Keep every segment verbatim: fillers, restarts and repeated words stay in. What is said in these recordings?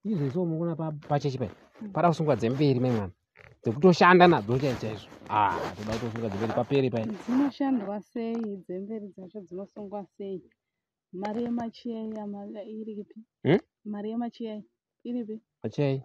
izvo so mukuona pachechi pai pada kusungwa dzemberi mai mwana dzekutoshanda nadzo chaizvo. Ah, toda kutosungwa dzemberi paperi pai. Dzinoshandwa sei dzemberi dzacho dzinosungwa sei? Mari yemacheya iri ipi? Hmm? Mari yemacheya iri ipi? Macheya.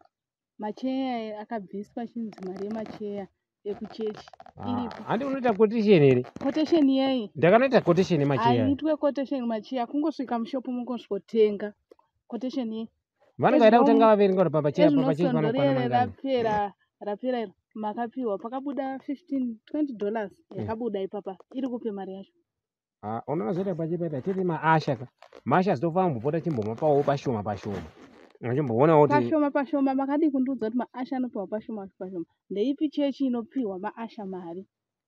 Macheya akabviswa chinzi mari yemacheya ekuchechi iri ipi? Handi unoita quotation here? Quotation yei? Ndakanoita quotation yemacheya. Aitwe quotation macheya kungosvika mushopu mungosvotenga. Quotation yei? Vanongaida kutenga vaverenga kuti papacheya papacheya panokwana ezvinosondorere mangani. rapera rapera iro makapiwa pakabuda fifteen twenty dollars yakabuda ipapa iri kupe mari yacho. Ah, unoona zvoita pachepa pai tiri maasha ka. Maasha zitofana kumbopota chimbomapawo pashoma pashoma. Ngachimboona kuti pashoma pashoma makadi kundiudza kuti maasha anopiwa pashoma pashoma. Ndeipi chechi inopiwa maasha mari?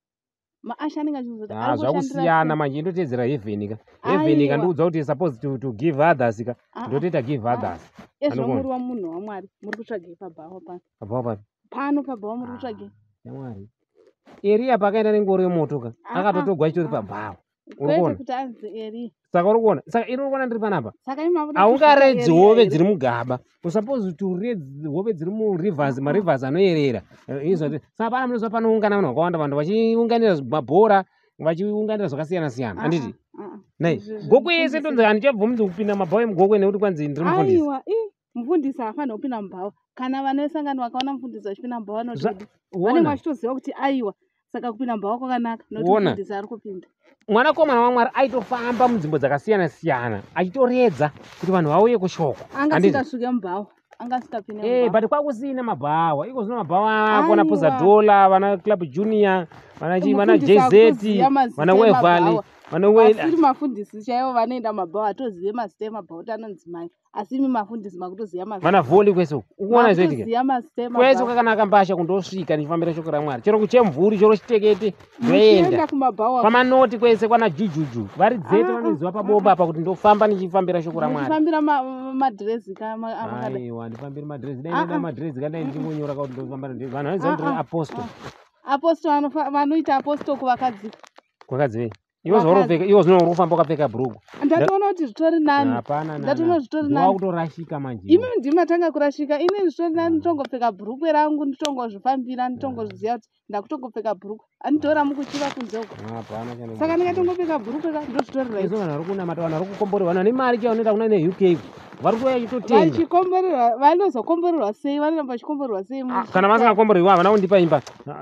Maasha anenge achizoda ah zvakusiyana manje indotedzera heaven ka. Heaven ka ndiudza kuti supposed to, to give others ka. Ndotoita give others. Ezvo muri wa munhu waMwari muri kutsvage pabhawa pano. Pabhawa papi? Pano pabhawa muri kutsvage. Mwari. Eria pakaenda nengoro yemoto ka. Akatotogwa chitori pabhawa. Urikuona kuti anzi Eria. Saka urikuona, saka iri urikuona ndiri panapa. Saka imabuda. Aungaredzi hove dziri mugaba. Usupposed to read hove dziri mu rivers, ma rivers anoyerera. Izvo saka pana munozwa panoungana vanhu vakawanda vanhu vachiunganira mabhora, vachiunganira zvakasiyana siyana. Anditi? Nai, goko yese ndonzi handichabvumi kupinda mabhawa emugoko nekuti kwanzi ndiri mufundisi. Aiwa, i mufundisi hafanira kupinda mubhawa. Kana vana vesangano vakaona mufundisi achipinda mubhawa vanotodi. Vanenge vachitoziva kuti aiwa, saka kupinda mubhawa kwakanaka nokuti mufundisi ari kupinda. Mwanakomana waMwari aitofamba munzvimbo dzakasiyana siyana achitoredza kuti vanhu vauye kushoko. Angasingasvike mubhawa. Angasikapinde mubhawa. Eh, but kwakusina mabhawa. Iko zvino mabhawa ako na Poza Dollar, vana Club Junior, vana chi vana J Z, vana Wevali, vana Wevali. Asi mafundisi chaivo vanoenda mabhawa atozive mazita emabhawa kuti anonzi mai. Asi imi mafundisi makutoziva mazita. Vana voli kweso. Ukuona zvoitika. Kuziva mazita emabhawa. Kweso kakanaka mbasha kundosvika nichifambira shoko raMwari. Chero kuchemvuri, chero chitekete, ndoenda kumabhawa. Pamanoti kwese kwana jujuju. Vari dzete vanoziva pabomba apa kuti ndofamba nichifambira shoko raMwari. Ndifambira madrezi kama amakada. Aiwa, ndifambira madrezi. Ndaenda madrezi kana ndichimonyora kuti ndofamba ndiri. Vanhu vanoziva kuti apostle. Apostle vanoita apostle kuvakadzi. Kwakadzi. Iwo zvorofeka, iwo zvino urufamba ukapfeka bhurugu. Ndatoona kuti zvitori nani. Hapana, ndatoona zvitori nani. Wakutorashika manje. Imi ndimatanga kurashika. Ine zvitori nani nditongopfeka bhurugu rangu nditongozvifambira nditongozviziva kuti ndakutongopfeka bhurugu. Anditora mukuchiva kunze uko. Hapana chano. Saka ndingatongopfeka bhurugu ra ndozvitori right. Izvo vanhu vari kunamata vanhu vari kukomborerwa vanhu vane mari chaivo vanoenda kuna ne U K. Vari kuuya chitotenga. Vachikomborerwa, vanozokomborerwa sei? Vanoramba vachikomborerwa sei? Kana vasingakomborerwa havana kundipa imba.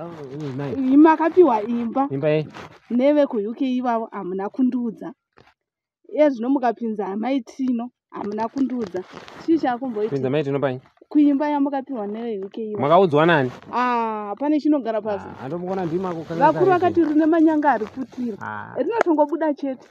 Imba akapiwa imba. Imba yei? Neve ku-U K ivavo hamuna kundiudza. Ezvino mukapinza maitino hamuna kundiudza. Chii chakumboita? Pinza maitino pai? Kuimba yamukapiwa neve-U K ivavo. Makaudzwa nani? Ah, pane chinogara pasi. Ah, ndomukona ndima kukana. Vakuru vakati rine manyanga ari putira. Rinotongobuda chete.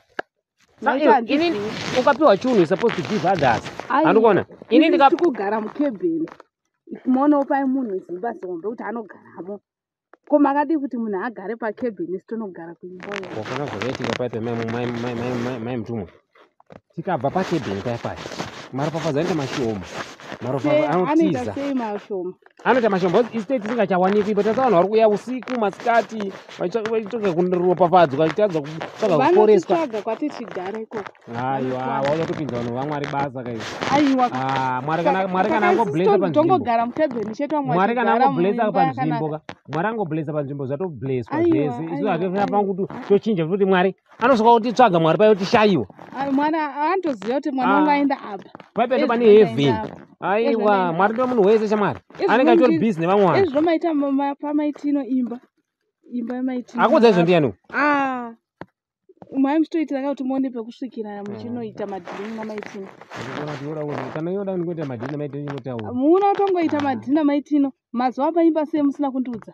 Ini ukapiwa chunhu supposed to give others. Andikona. Ini ndika kugara mukebheni. Muono pai munhu zimba zombe kuti anogaramo. Ko makadi kuti munhu agare pakebheni sitonogara kuimba yo. Wakona zvoitika paita mai mai mai mai mutumwa. Tikabva pakebheni pai pai. Maropafadzo anoita mashoma. Maropafadzo anotiza. Anoita sei mashoma? Anoita mashoma. Estate isingachawanikwi. But vanhu vari kuuya usiku masikati vachitsvaka kuropafadzwa vachitadza kutsvaga kuporeswa. Vanotsvaga kwatichigara ikoko. Aiwa, wauya kupinza vanhu vaMwari basa kai. Aiwa. Ah, Mwari kana Mwari kana angoblessa panzvimbo. Tongogara mukebheni cheto Mwari kana angoblessa panzvimbo ka. Mwari angoblessa panzvimbo zvatoblesswa zvese. Izvo hazvina pangu kuti tochinja kuti Mwari anosvika kutitsvaga Mwari payo tishaiwa. Mwari anotoziva kuti mwana wangu aenda apa. Paipai pane heaven. Aiwa, Mwari ndo munhu wese chamwari. Anenge achitori busy nevamwari. Ezvo maita pamaitino imba. Imba yemaitino. Akudza izvo ndiani? Ah. Mwai muchitoitira kuti muone pekusvikira muchinoita madhini namaitino. Kana yoda kuita madhini namaitino inotaura. Muna tongoita madhini namaitino. Mazuva paimba sei musina kundiudza?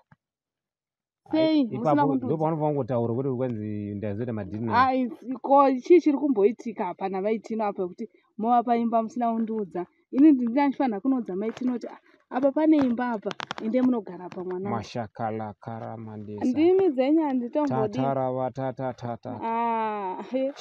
Sei musina kundiudza? Ndipo panofanira kungotaura kuti kwanzi ndazoita madhini. Ai, ko chii chiri kumboitika apa namaitino apa kuti mova paimba musina kundiudza. Ini ndingandifanira kunoudza maitino kuti apa pane imba apa ende munogara pa mwana. Mashakala karamandesa. Ndimi dzenya nditombodi. Tatara watata tata. Ah.